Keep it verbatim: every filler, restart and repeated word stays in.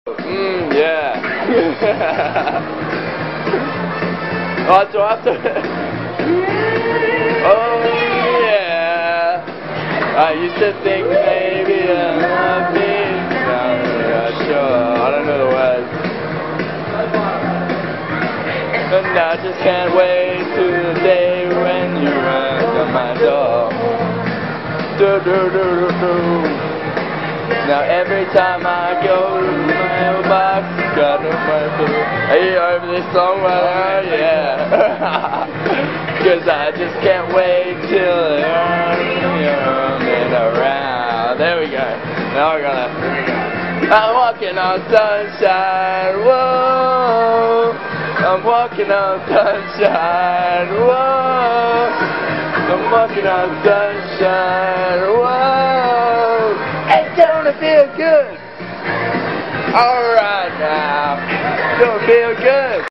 Mmm, yeah. Oh, so after. Oh, yeah. I used to think maybe I love me. I'm not sure. I don't know the words. And I just can't wait to the day when you run on my door. Do do do do do. Now every time I go to my mailbox, got no money. Are you over this song, brother? Yeah. Cause I just can't wait till you're running around. There we go. Now we're gonna. I'm walking on sunshine. Whoa. I'm walking on sunshine. Whoa. I'm walking on sunshine. Whoa. Hey, don't it feel good? Alright now. Don't it feel good?